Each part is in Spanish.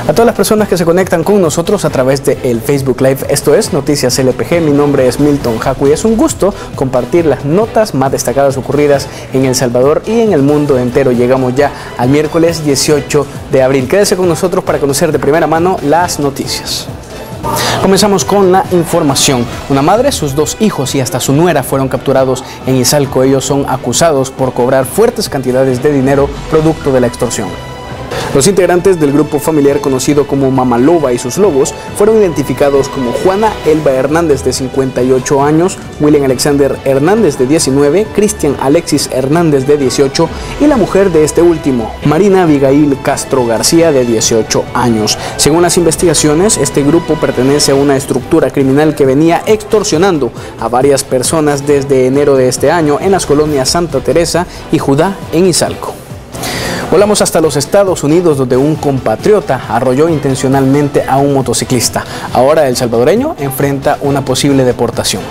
A todas las personas que se conectan con nosotros a través de el Facebook Live, esto es Noticias LPG, mi nombre es Milton Jacu y es un gusto compartir las notas más destacadas ocurridas en El Salvador y en el mundo entero. Llegamos ya al miércoles 18 de abril. Quédese con nosotros para conocer de primera mano las noticias. Comenzamos con la información. Una madre, sus dos hijos y hasta su nuera fueron capturados en Izalco. Ellos son acusados por cobrar fuertes cantidades de dinero producto de la extorsión. Los integrantes del grupo familiar conocido como Mama Loba y sus lobos fueron identificados como Juana Elba Hernández, de 58 años, William Alexander Hernández, de 19, Cristian Alexis Hernández, de 18, y la mujer de este último, Marina Abigail Castro García, de 18 años. Según las investigaciones, este grupo pertenece a una estructura criminal que venía extorsionando a varias personas desde enero de este año en las colonias Santa Teresa y Judá en Izalco. Volamos hasta los Estados Unidos, donde un compatriota arrolló intencionalmente a un motociclista. Ahora el salvadoreño enfrenta una posible deportación.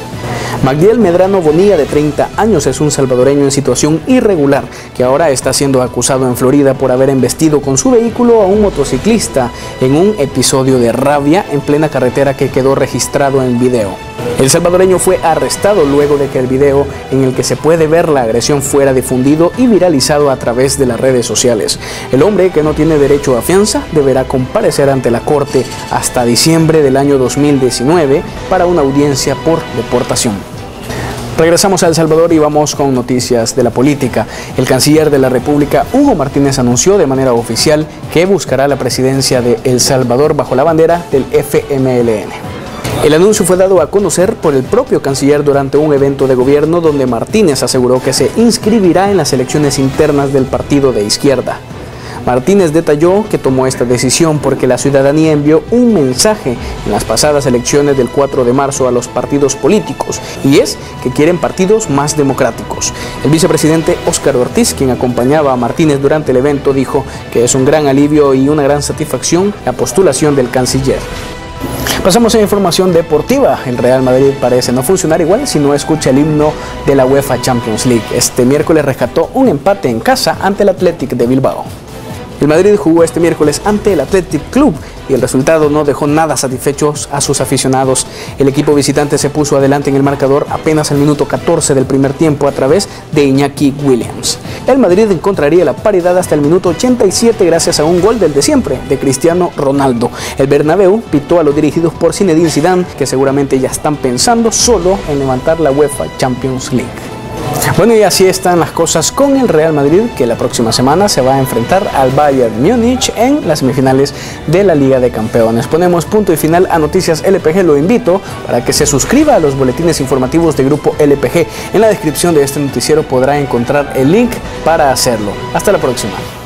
Magdiel Medrano Bonilla, de 30 años, es un salvadoreño en situación irregular que ahora está siendo acusado en Florida por haber embestido con su vehículo a un motociclista en un episodio de rabia en plena carretera que quedó registrado en video. El salvadoreño fue arrestado luego de que el video en el que se puede ver la agresión fuera difundido y viralizado a través de las redes sociales. El hombre, que no tiene derecho a fianza, deberá comparecer ante la corte hasta diciembre del año 2019 para una audiencia por deportación. Regresamos a El Salvador y vamos con noticias de la política. El canciller de la República, Hugo Martínez, anunció de manera oficial que buscará la presidencia de El Salvador bajo la bandera del FMLN. El anuncio fue dado a conocer por el propio canciller durante un evento de gobierno donde Martínez aseguró que se inscribirá en las elecciones internas del partido de izquierda. Martínez detalló que tomó esta decisión porque la ciudadanía envió un mensaje en las pasadas elecciones del 4 de marzo a los partidos políticos, y es que quieren partidos más democráticos. El vicepresidente Óscar Ortiz, quien acompañaba a Martínez durante el evento, dijo que es un gran alivio y una gran satisfacción la postulación del canciller. Pasamos a información deportiva. El Real Madrid parece no funcionar igual si no escucha el himno de la UEFA Champions League. Este miércoles rescató un empate en casa ante el Athletic de Bilbao. El Madrid jugó este miércoles ante el Athletic Club y el resultado no dejó nada satisfechos a sus aficionados. El equipo visitante se puso adelante en el marcador apenas al minuto 14 del primer tiempo a través de Iñaki Williams. El Madrid encontraría la paridad hasta el minuto 87 gracias a un gol del de siempre, de Cristiano Ronaldo. El Bernabéu pitó a los dirigidos por Zinedine Zidane, que seguramente ya están pensando solo en levantar la UEFA Champions League. Bueno, y así están las cosas con el Real Madrid, que la próxima semana se va a enfrentar al Bayern Múnich en las semifinales de la Liga de Campeones. Ponemos punto y final a Noticias LPG. Lo invito para que se suscriba a los boletines informativos de Grupo LPG. En la descripción de este noticiero podrá encontrar el link para hacerlo. Hasta la próxima.